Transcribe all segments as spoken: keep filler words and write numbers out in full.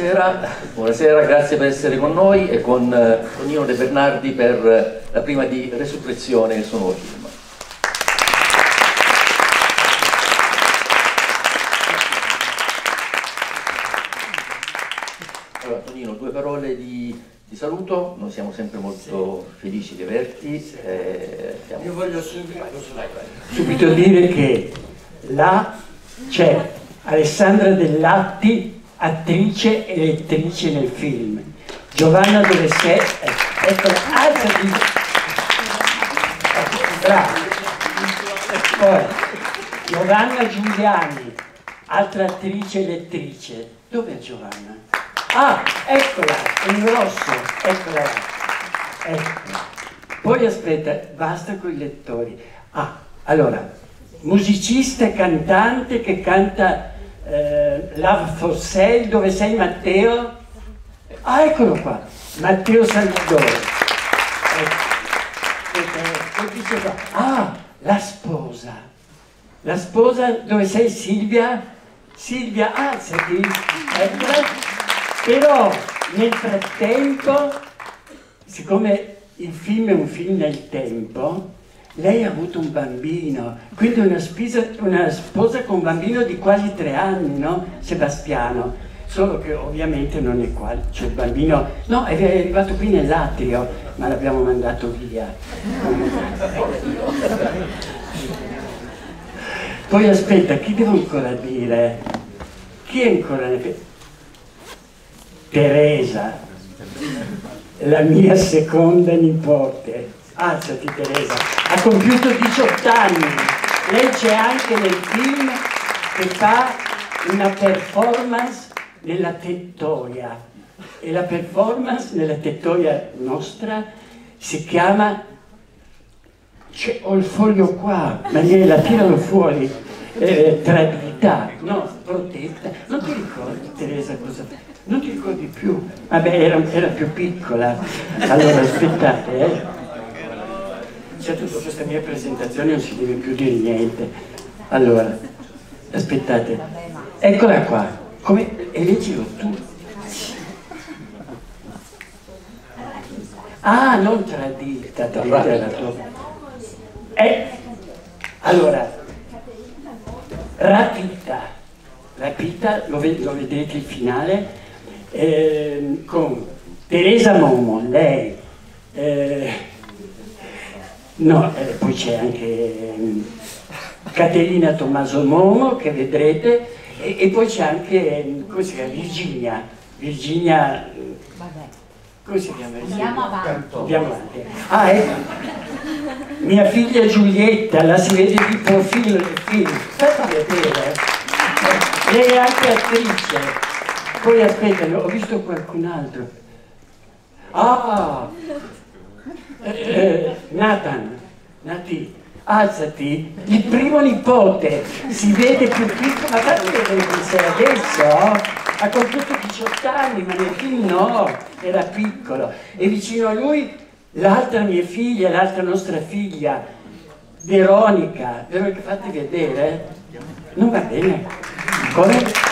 buonasera, buonasera, grazie per essere con noi e con eh, Tonino De Bernardi per eh, la prima di Resurrezione, il suo nuovo film. Allora, Tonino, due parole di, di saluto, noi siamo sempre molto sì. felici di averti. Eh, siamo... Io voglio subito, subito dire che là c'è Alessandra Dell'Atti, attrice e lettrice nel film. Giovanna dove sei? Ecco, alzati. Bravo. Poi Giovanna Giuliani, altra attrice e lettrice. Dov'è Giovanna? Ah, eccola, in rosso, eccola. Ecco. Poi aspetta, basta con i lettori. Ah, allora, musicista e cantante che canta eh, Love for Sale, dove sei Matteo? Ah, eccolo qua, Matteo Salvadori. Ecco. Ah, la sposa. La sposa, dove sei Silvia? Silvia, alzati. Eccola. Però nel frattempo, siccome il film è un film nel tempo, lei ha avuto un bambino, quindi una, spisa, una sposa con un bambino di quasi tre anni, no? Sebastiano, solo che ovviamente non è qua, cioè il bambino, no, è arrivato qui nell'atrio, ma l'abbiamo mandato via. Poi aspetta, chi devo ancora dire? Chi è ancora? Teresa, la mia seconda nipote. Alzati Teresa, ha compiuto diciotto anni, lei c'è anche nel film che fa una performance nella tettoia e la performance nella tettoia nostra si chiama, ho il foglio qua, ma la tirano fuori, eh, tradità, no, protetta, non ti ricordi Teresa cosa fa? Non ti ricordi più? Vabbè, era, era più piccola. Allora, aspettate, eh. C'è tutta questa mia presentazione, non si deve più dire niente. Allora, aspettate. Eccola qua. Come... E leggilo tu. Ah, non tradita, tradita la tua. Eh, allora, rapita. Rapita, lo, ved lo vedrete il finale. Eh, con Teresa Momo, lei, eh, no, eh, poi c'è anche eh, Caterina Tommaso Momo che vedrete e, e poi c'è anche, eh, come si chiama, Virginia, Virginia, come si chiama? Andiamo avanti. Andiamo avanti. Ah, ecco, mia figlia Giulietta, la si vede di profilo nel film, fate vedere, eh. Lei è anche attrice. Poi aspetta, ho visto qualcun altro. Ah! Eh, Nathan, Nati, alzati, il primo nipote, si vede più piccolo, ma fate vedere che sei adesso, ha compiuto diciotto anni, ma nel film no, era piccolo. E vicino a lui l'altra mia figlia, l'altra nostra figlia, Veronica. Veronica, fate vedere? Non va bene? Come?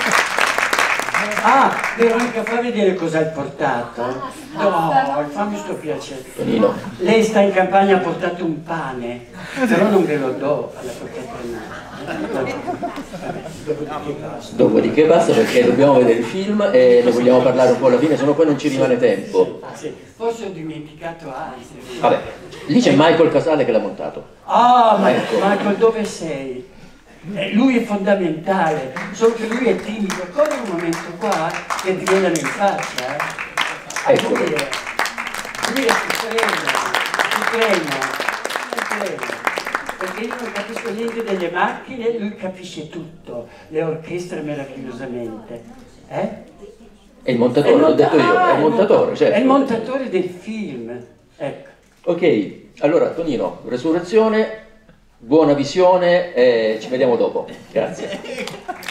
Ah, Veronica, fa vedere cosa hai portato. No, fammi sto piacere. Lei sta in campagna, ha portato un pane, però non ve lo do alla portata. Dopodiché basta. Dopodiché basta perché dobbiamo vedere il film e ne vogliamo parlare un po' alla fine, sennò poi non ci rimane tempo. Ah, sì. Forse ho dimenticato altri. Vabbè, lì c'è Michael Casale che l'ha montato. Ah, ma ecco. Michael, dove sei? Eh, lui è fondamentale, solo che lui è timido, come un momento qua che ti vedano in faccia, eh? Ecco. Lui è, lui è supremo, supremo, supremo, perché io non capisco niente delle macchine, lui capisce tutto, le orchestre meravigliosamente, eh? È il montatore, l'ho detto io, è il montatore, certo. È il montatore del film, ecco. Ok, allora Tonino, Resurrezione, buona visione e ci vediamo dopo. Grazie.